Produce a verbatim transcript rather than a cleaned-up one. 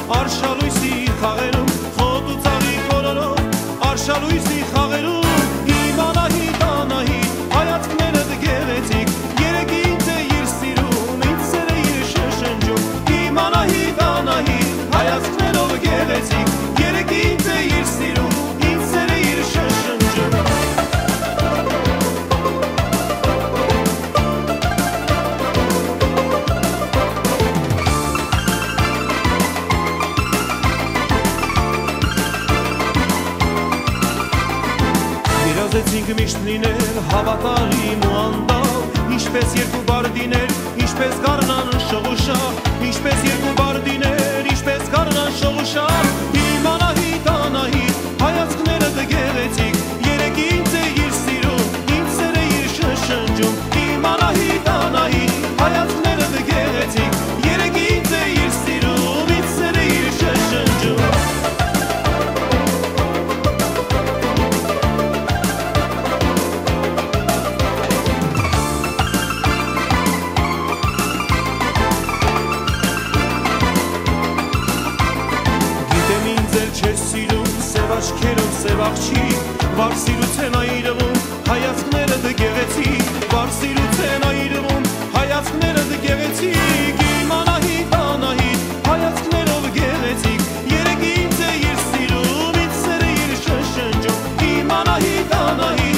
արշալույսի խաղերում, խոտ ու ծաղի կորորով, արշալույսի խաղերում, իմ Անահիտ, Անահիտ, հայացքներդ գեղեցիկ, երեկ ինձ է իր սիրում, ինձ սեր է իր շշնջում, իմ Անահիտ, Անահիտ, հայացքներով գեղեցիկ, երեկ ինձ է իր սիրում, ինձ սեր է իր շշնջում։ Երազեցինք միշտ լինել հավատարիմ ու անդալ, ինչպես երկու բարդիներ, ինչպես գարնան շողուշար, ինչպես երկու բարդիներ, ինչպես գարնան շողուշար, իմ Անահիտ, Անահիտ, հայացքներդ գեղեցիկ, երեկ ինձ է իր սիրում, ինձ սեր է իր շշնջում, իմ Անահիտ, Անահիտ, հայացքներդ գեղեցիկ, երեկ ինձ է իր սիրում, ինձ սեր է իր շշնջում։ Չես սիրում, սև աչքերով սև աղջիկ, վար սիրուց են այրվում, հայացքներդ գեղեցիկ, վար սիրուց են այրվում, հայացքներդ գեղեցիկ, իմ Անահիտ, Անահիտ, հայացքներով գեղեցիկ, երեկ ինձ է իր սիրում, ինձ սեր է իր շշնջում, իմ Անահիտ, Անահիտ,